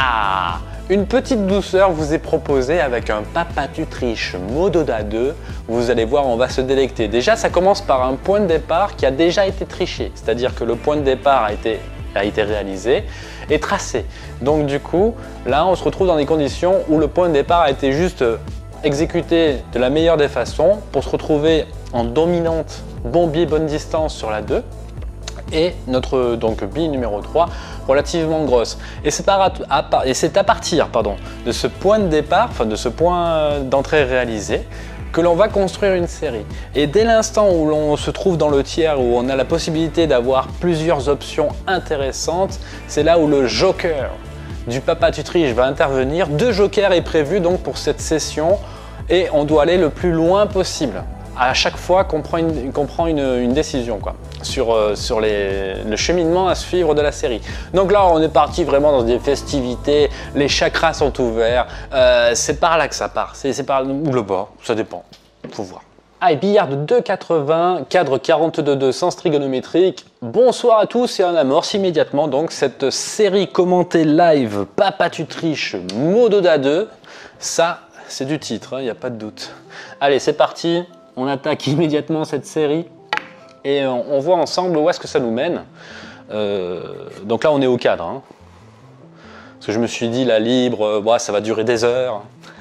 Ah, une petite douceur vous est proposée avec un Papa Tu Triches Mododa 2. Vous allez voir, on va se délecter. Déjà, ça commence par un point de départ qui a déjà été triché. C'est-à-dire que le point de départ a été réalisé et tracé. Donc du coup, là, on se retrouve dans des conditions où le point de départ a été juste exécuté de la meilleure des façons pour se retrouver en dominante, bon biais, bonne distance sur la 2. Et notre bille numéro 3 relativement grosse. Et c'est à partir de ce point de départ, enfin de ce point d'entrée réalisé, que l'on va construire une série. Et dès l'instant où l'on se trouve dans le tiers, où on a la possibilité d'avoir plusieurs options intéressantes, c'est là où le joker du Papa Tu Triches va intervenir. 2 jokers est prévu donc pour cette session et on doit aller le plus loin possible à chaque fois qu'on prend une décision sur le cheminement à suivre de la série. Donc là, on est parti vraiment dans des festivités, les chakras sont ouverts, c'est par là que ça part, c'est par ou le bas, ça dépend, faut voir. Ah, et billard de 2,80, cadre 42,2, sens trigonométrique. Bonsoir à tous et on amorce immédiatement donc cette série commentée live Papa Tu Triches Mododa 2. Ça, c'est du titre, il n'y a pas de doute. Allez, c'est parti. On attaque immédiatement cette série et on voit ensemble où est-ce que ça nous mène. Donc là, on est au cadre. Hein. Parce que je me suis dit, la libre, ça va durer des heures.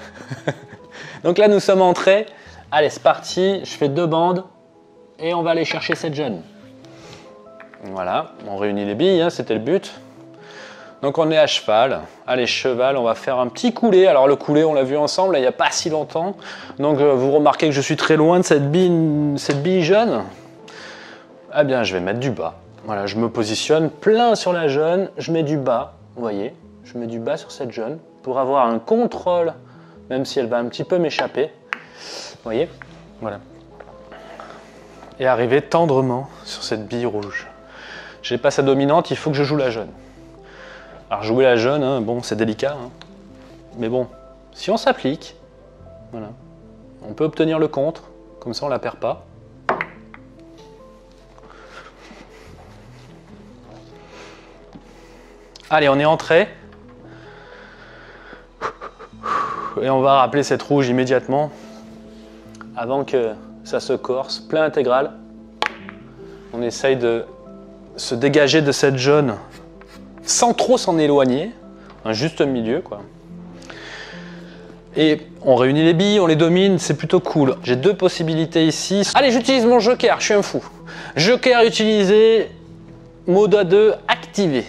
Donc là, nous sommes entrés. Allez, c'est parti. Je fais 2 bandes et on va aller chercher cette jeune. Voilà, on réunit les billes, hein, c'était le but. Donc on est à cheval. Allez, cheval, on va faire un petit coulé. Alors le coulé, on l'a vu ensemble, là, il n'y a pas si longtemps. Donc vous remarquez que je suis très loin de cette bille jeune. Eh bien, je vais mettre du bas. Voilà, je me positionne plein sur la jeune. Je mets du bas, vous voyez. Je mets du bas sur cette jeune pour avoir un contrôle, même si elle va un petit peu m'échapper. Vous voyez, voilà. Et arriver tendrement sur cette bille rouge. Je n'ai pas sa dominante, il faut que je joue la jeune. Alors jouer la jeune, hein, bon, c'est délicat, hein. Mais bon, si on s'applique, voilà, on peut obtenir le contre, comme ça on ne la perd pas. Allez, on est entré. Et on va rappeler cette rouge immédiatement, avant que ça se corse, plein intégral. On essaye de se dégager de cette jaune sans trop s'en éloigner, un juste milieu quoi. Et on réunit les billes, on les domine, c'est plutôt cool. J'ai 2 possibilités ici. Allez, j'utilise mon joker, je suis un fou. Joker utilisé, Mododa 2 activé.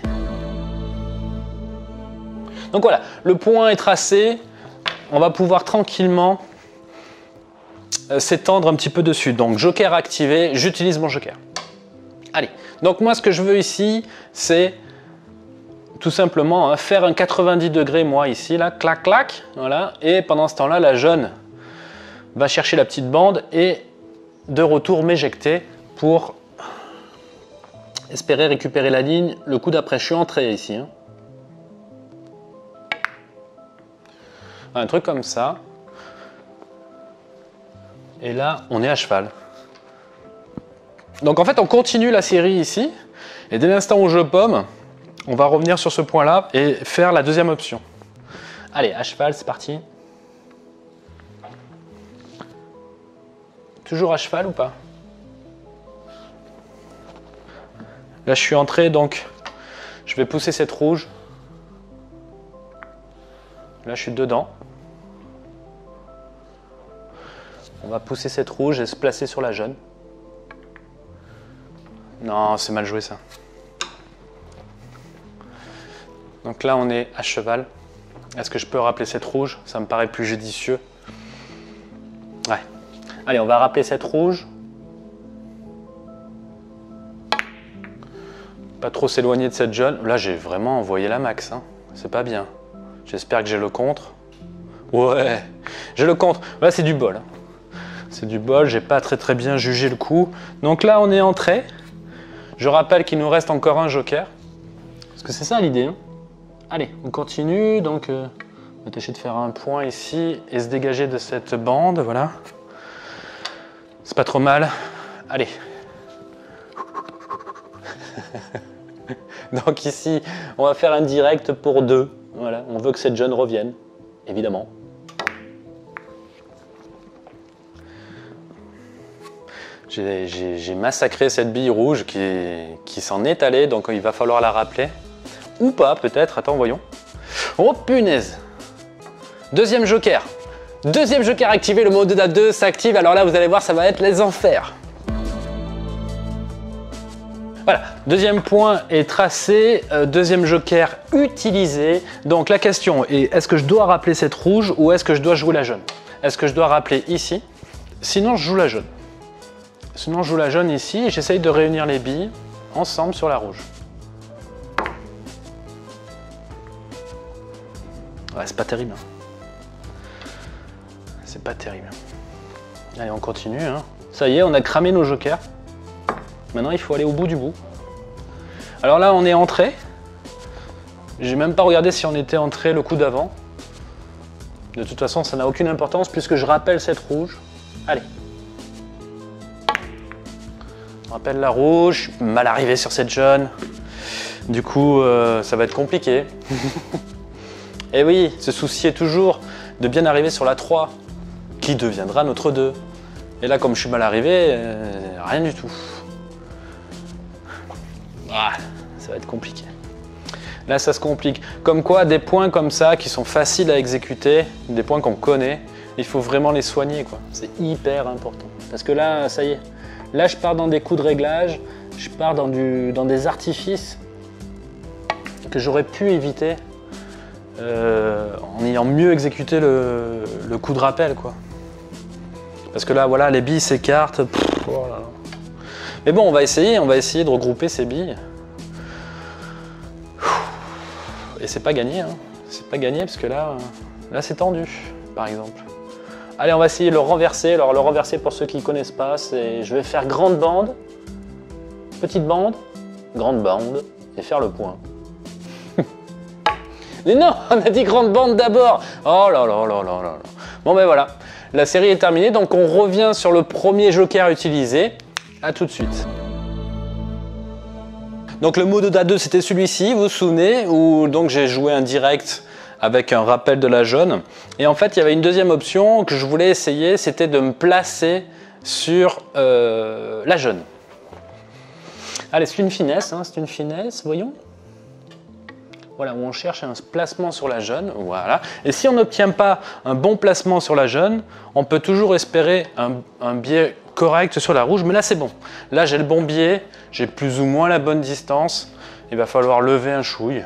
Donc voilà, le point est tracé, on va pouvoir tranquillement s'étendre un petit peu dessus. Donc joker activé, j'utilise mon joker. Allez, donc moi ce que je veux ici, c'est tout simplement hein, faire un 90 degrés, moi ici, là, clac, clac, voilà. Et pendant ce temps-là, la jeune va chercher la petite bande et de retour m'éjecter pour espérer récupérer la ligne. Le coup d'après, je suis entré ici. Hein. Un truc comme ça. Et là, on est à cheval. Donc en fait, on continue la série ici. Et dès l'instant où je pomme, on va revenir sur ce point-là et faire la deuxième option. Allez, à cheval, c'est parti. Toujours à cheval ou pas? Là, je suis entré, donc je vais pousser cette rouge. Là, je suis dedans. On va pousser cette rouge et se placer sur la jaune. Non, c'est mal joué ça. Donc là, on est à cheval. Est-ce que je peux rappeler cette rouge? Ça me paraît plus judicieux. Ouais. Allez, on va rappeler cette rouge. Pas trop s'éloigner de cette jaune. Là, j'ai vraiment envoyé la max. Hein. C'est pas bien. J'espère que j'ai le contre. Ouais, j'ai le contre. Là, c'est du bol. C'est du bol. J'ai pas très bien jugé le coup. Donc là, on est entré. Je rappelle qu'il nous reste encore un joker. Parce que c'est ça l'idée. Hein. Allez, on continue. Donc, on va tâcher de faire un point ici et se dégager de cette bande. Voilà. C'est pas trop mal. Allez. Donc ici, on va faire un direct pour 2. Voilà, on veut que cette jaune revienne, évidemment. J'ai massacré cette bille rouge qui s'en est allée, donc il va falloir la rappeler. Ou pas, peut-être. Attends, voyons. Oh, punaise! Deuxième joker. Deuxième joker activé, le Mododa 2 s'active. Alors là, vous allez voir, ça va être les enfers. Voilà, deuxième point est tracé, deuxième joker utilisé. Donc la question est, est-ce que je dois rappeler cette rouge ou est-ce que je dois jouer la jaune? Est-ce que je dois rappeler ici? Sinon, je joue la jaune. Sinon, je joue la jaune ici et j'essaye de réunir les billes ensemble sur la rouge. Ouais, c'est pas terrible. C'est pas terrible. Allez, on continue. Hein. Ça y est, on a cramé nos jokers. Maintenant, il faut aller au bout du bout. Alors là, on est entré. J'ai même pas regardé si on était entré le coup d'avant. De toute façon, ça n'a aucune importance puisque je rappelle cette rouge. Allez. On rappelle la rouge. Mal arrivé sur cette jaune. Du coup, ça va être compliqué. Et oui, se soucier toujours de bien arriver sur la 3, qui deviendra notre 2. Et là, comme je suis mal arrivé, rien du tout. Ah, ça va être compliqué. Là, ça se complique. Comme quoi, des points comme ça, qui sont faciles à exécuter, des points qu'on connaît, il faut vraiment les soigner, quoi. C'est hyper important. Parce que là, ça y est. Là, je pars dans des coups de réglage, je pars dans des artifices que j'aurais pu éviter en ayant mieux exécuté le coup de rappel, quoi. Parce que là, voilà, les billes s'écartent. Oh là là. Mais bon, on va essayer de regrouper ces billes. Et c'est pas gagné, hein. C'est pas gagné parce que là c'est tendu, par exemple. Allez, on va essayer de le renverser. Alors le renverser, pour ceux qui ne connaissent pas, c'est je vais faire grande bande, petite bande, grande bande et faire le point. Mais non, on a dit grande bande d'abord. Oh là là là là là. Bon ben voilà, la série est terminée, donc on revient sur le premier joker utilisé. A tout de suite. Donc le Mododa 2, c'était celui-ci, vous vous souvenez, où donc j'ai joué un direct avec un rappel de la jaune. Et en fait, il y avait une deuxième option que je voulais essayer, c'était de me placer sur la jaune. Allez, c'est une finesse, hein, c'est une finesse, voyons. Voilà, où on cherche un placement sur la jaune, voilà. Et si on n'obtient pas un bon placement sur la jaune, on peut toujours espérer un biais correct sur la rouge, mais là c'est bon. Là j'ai le bon biais, j'ai plus ou moins la bonne distance, il va falloir lever un chouille.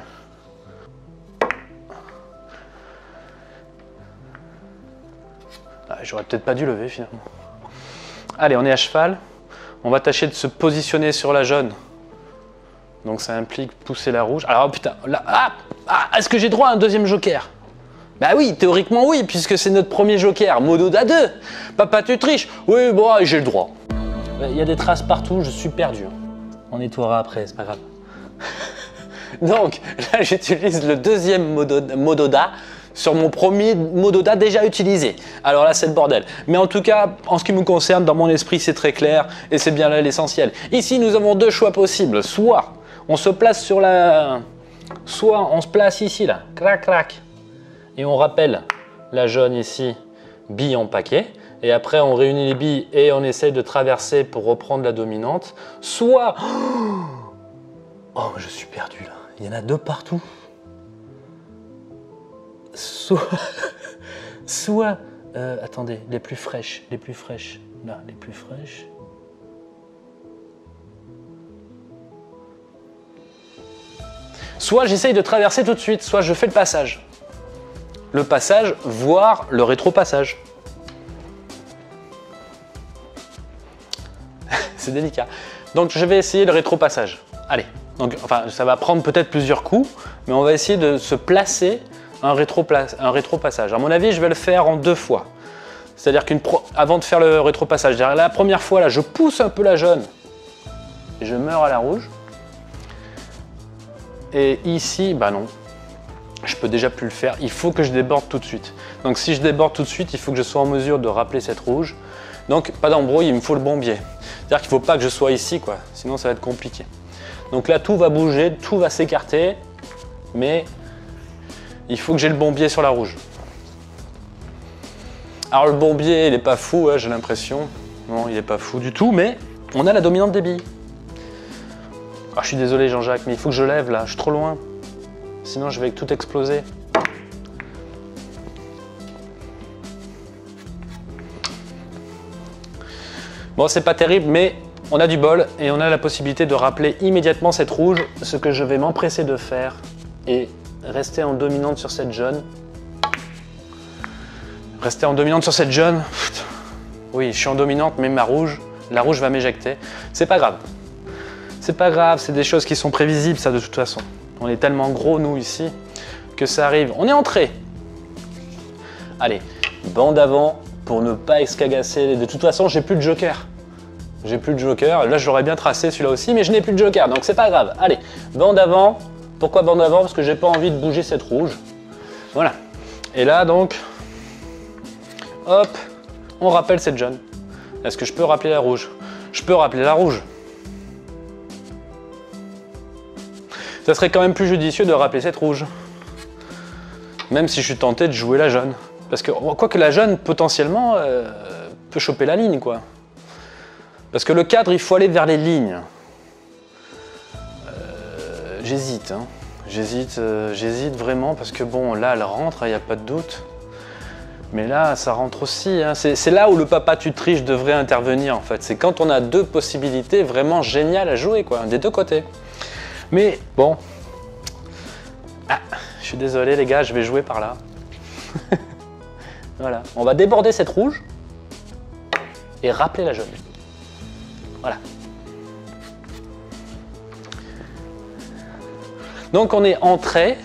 Ah, j'aurais peut-être pas dû lever finalement. Allez, on est à cheval, on va tâcher de se positionner sur la jaune. Donc ça implique pousser la rouge. Alors putain, là, est-ce que j'ai droit à un deuxième joker? Bah oui, théoriquement oui, puisque c'est notre premier joker, Mododa 2. Papa, tu triches? Oui, bon, j'ai le droit. Il y a des traces partout, je suis perdu. On nettoiera après, c'est pas grave. Donc, là, j'utilise le deuxième Mododa sur mon premier Mododa déjà utilisé. Alors là, c'est le bordel. Mais en tout cas, en ce qui me concerne, dans mon esprit, c'est très clair et c'est bien là l'essentiel. Ici, nous avons deux choix possibles. Soit on se place sur la... Soit on se place ici, là. Crac, crac. Et on rappelle la jaune ici, bille en paquet. Et après, on réunit les billes et on essaye de traverser pour reprendre la dominante. Soit... Oh, je suis perdu là. Il y en a deux partout. Soit... attendez, les plus fraîches. Là, les plus fraîches. Soit j'essaye de traverser tout de suite, soit je fais le passage. Le passage, voire le rétro-passage. C'est délicat. Donc je vais essayer le rétro-passage. Allez, donc, enfin, ça va prendre peut-être plusieurs coups, mais on va essayer de se placer un rétro-passage. À mon avis, je vais le faire en deux fois. C'est-à-dire qu'avant de faire le rétro-passage, la première fois, là, je pousse un peu la jaune et je meurs à la rouge. Et ici, bah non, je peux déjà plus le faire. Il faut que je déborde tout de suite. Donc si je déborde tout de suite, il faut que je sois en mesure de rappeler cette rouge. Donc pas d'embrouille, il me faut le bon biais. C'est-à-dire qu'il ne faut pas que je sois ici, quoi. Sinon ça va être compliqué. Donc là, tout va bouger, tout va s'écarter, mais il faut que j'ai le bon biais sur la rouge. Alors le bon biais, il n'est pas fou, hein, j'ai l'impression. Non, il n'est pas fou du tout, mais on a la dominante des billes. Ah, je suis désolé Jean-Jacques, mais il faut que je lève là, je suis trop loin. Sinon je vais tout exploser. Bon, c'est pas terrible, mais on a du bol et on a la possibilité de rappeler immédiatement cette rouge. Ce que je vais m'empresser de faire est rester en dominante sur cette jaune. Rester en dominante sur cette jaune. Oui, je suis en dominante, mais la rouge va m'éjecter. C'est pas grave. C'est pas grave, c'est des choses qui sont prévisibles, ça, de toute façon. On est tellement gros, nous, ici, que ça arrive. On est entré. Allez, banc d'avant pour ne pas escagasser. De toute façon, j'ai plus de joker. J'ai plus de joker. Là, j'aurais bien tracé celui-là aussi, mais je n'ai plus de joker, donc c'est pas grave. Allez, banc d'avant. Pourquoi banc d'avant? Parce que j'ai pas envie de bouger cette rouge. Voilà. Et là, donc... Hop, on rappelle cette jaune. Est-ce que je peux rappeler la rouge? Je peux rappeler la rouge. Ça serait quand même plus judicieux de rappeler cette rouge. Même si je suis tenté de jouer la jaune. Parce que, quoique la jaune, potentiellement, peut choper la ligne, quoi. Parce que le cadre, il faut aller vers les lignes. J'hésite, hein. J'hésite vraiment, parce que bon, là, elle rentre, il n'y a pas de doute. Mais là, ça rentre aussi. Hein. C'est là où le papa tu triches devrait intervenir en fait. C'est quand on a deux possibilités vraiment géniales à jouer, quoi, des deux côtés. Mais bon. Ah, je suis désolé les gars, je vais jouer par là. Voilà. On va déborder cette rouge et rappeler la jaune. Voilà. Donc on est entré.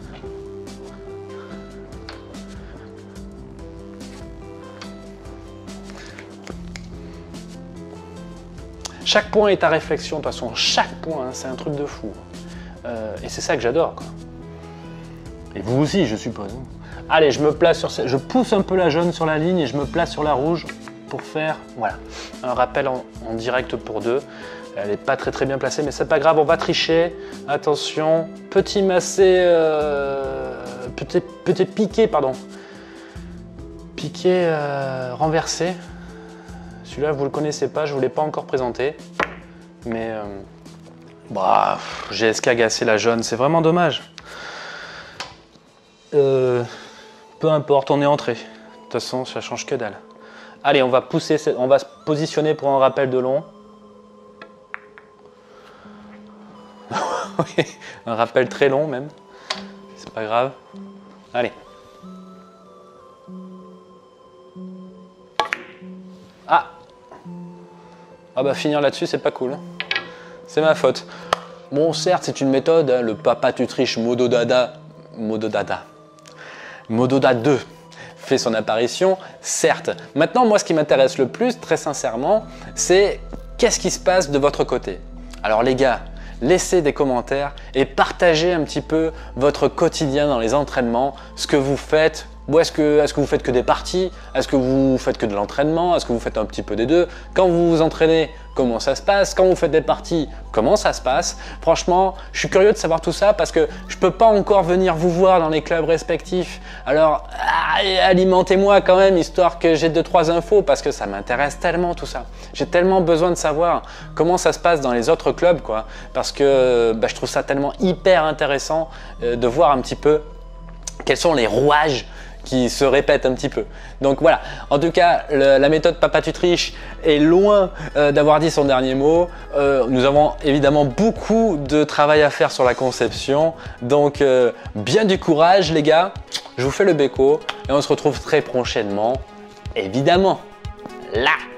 Chaque point est à réflexion, de toute façon, chaque point, hein, c'est un truc de fou. Et c'est ça que j'adore, quoi. Et vous aussi, je suppose. Allez, je me place sur je pousse un peu la jaune sur la ligne et je me place sur la rouge pour faire, voilà, un rappel en direct pour deux. Elle n'est pas très bien placée, mais c'est pas grave, on va tricher. Attention, petit massé, petit piqué, pardon. Piqué renversé. Celui-là, vous ne le connaissez pas, je ne vous l'ai pas encore présenté. Mais bah, j'ai escagassé la jaune, c'est vraiment dommage. Peu importe, on est entré. De toute façon, ça change que dalle. Allez, on va pousser, on va se positionner pour un rappel de long. Oui, un rappel très long même. C'est pas grave. Allez. Ah! Ah bah finir là-dessus, c'est pas cool. C'est ma faute. Bon, certes, c'est une méthode, hein, le papa tu triches Mododada 2 fait son apparition, certes. Maintenant, moi, ce qui m'intéresse le plus, très sincèrement, c'est qu'est-ce qui se passe de votre côté. Alors les gars, laissez des commentaires et partagez un petit peu votre quotidien dans les entraînements, ce que vous faites. Ou est-ce que vous faites que des parties? Est-ce que vous faites que de l'entraînement? Est-ce que vous faites un petit peu des deux? Quand vous vous entraînez, comment ça se passe? Quand vous faites des parties, comment ça se passe? Franchement, je suis curieux de savoir tout ça parce que je ne peux pas encore venir vous voir dans les clubs respectifs. Alors, alimentez-moi quand même, histoire que j'ai 2-3 infos parce que ça m'intéresse tellement tout ça. J'ai tellement besoin de savoir comment ça se passe dans les autres clubs, quoi, parce que bah, je trouve ça tellement hyper intéressant de voir un petit peu quels sont les rouages qui se répètent un petit peu. Donc voilà, en tout cas, la méthode Papa tu triches est loin d'avoir dit son dernier mot. Nous avons évidemment beaucoup de travail à faire sur la conception. Donc bien du courage les gars, je vous fais le béco et on se retrouve très prochainement, évidemment, là.